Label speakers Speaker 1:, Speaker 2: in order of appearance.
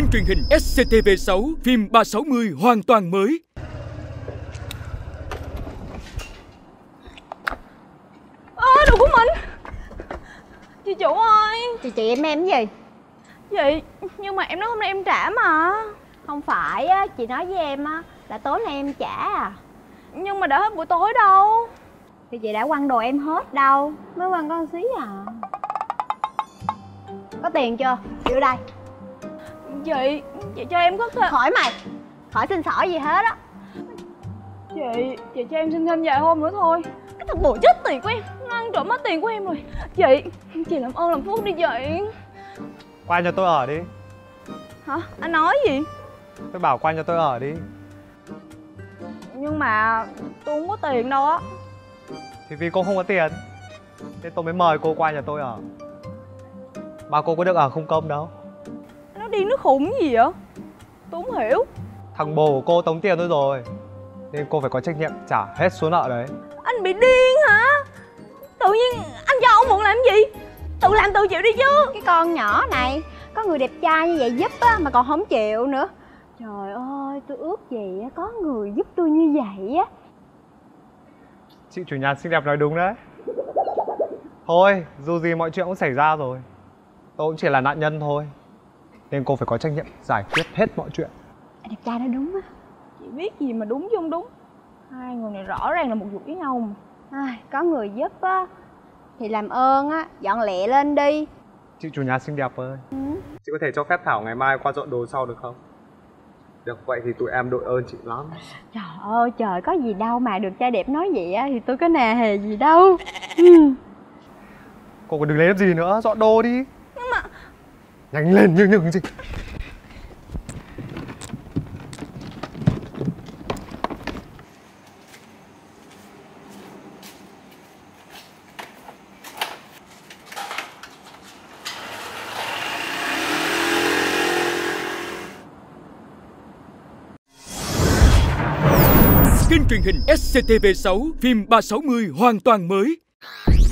Speaker 1: Kênh truyền hình SCTV6 phim 360 hoàn toàn mới.
Speaker 2: Đồ của mình. Chị chủ ơi.
Speaker 3: Chị em cái gì?
Speaker 2: Chị, nhưng mà em nói hôm nay em trả mà.
Speaker 3: Không phải á, chị nói với em á là tối nay em trả à.
Speaker 2: Nhưng mà đã hết buổi tối đâu.
Speaker 3: Thì chị đã quăng đồ em hết đâu, mới quăng con xí à. Có tiền chưa? Đưa đây.
Speaker 2: Chị cho em có thêm.
Speaker 3: Khỏi mày, khỏi xin xỏ gì hết á.
Speaker 2: Chị cho em xin thêm vài hôm nữa thôi. Cái thằng bồ chết tiền của em, nó ăn trộm mất tiền của em rồi. Chị làm ơn làm phước đi chị.
Speaker 4: Qua cho tôi ở đi.
Speaker 2: Hả? Anh nói gì?
Speaker 4: Tôi bảo qua cho tôi ở đi.
Speaker 2: Nhưng mà tôi không có tiền đâu á.
Speaker 4: Thì vì cô không có tiền nên tôi mới mời cô qua nhà tôi ở. Mà cô có được ở không công đâu.
Speaker 2: Nó điên nó khùng gì vậy? Tôi không hiểu.
Speaker 4: Thằng bồ của cô tống tiền tôi rồi nên cô phải có trách nhiệm trả hết số nợ đấy.
Speaker 2: Anh bị điên hả? Tự nhiên anh cho ông mượn làm gì? Tự làm tự chịu đi chứ.
Speaker 3: Cái con nhỏ này, có người đẹp trai như vậy giúp á mà còn không chịu nữa. Trời ơi, tôi ước gì á có người giúp tôi như vậy á.
Speaker 4: Chị chủ nhà xinh đẹp nói đúng đấy. Thôi, dù gì mọi chuyện cũng xảy ra rồi. Tôi cũng chỉ là nạn nhân thôi. Nên cô phải có trách nhiệm giải quyết hết mọi chuyện.
Speaker 3: Anh đẹp trai nói đúng á.
Speaker 2: Chị biết gì mà đúng chứ không đúng. Hai người này rõ ràng là một ruột với nhau mà.
Speaker 3: Có người giúp á thì làm ơn á, dọn lẹ lên đi.
Speaker 4: Chị chủ nhà xinh đẹp ơi, chị có thể cho phép Thảo ngày mai qua dọn đồ sau được không? Được vậy thì tụi em đội ơn chị lắm.
Speaker 3: Trời ơi trời, có gì đâu mà được trai đẹp nói vậy á thì tôi có nề hề gì đâu.
Speaker 4: Cô còn đừng lấy gì nữa, dọn đồ đi.
Speaker 2: Nhưng mà
Speaker 4: nhanh lên nhưng gì.
Speaker 1: Kênh truyền hình SCTV6 phim 360 hoàn toàn mới.